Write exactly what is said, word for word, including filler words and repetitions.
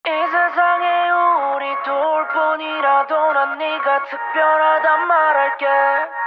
이 세상에 우리 둘뿐이라도 난 네가 특별하단 말할게.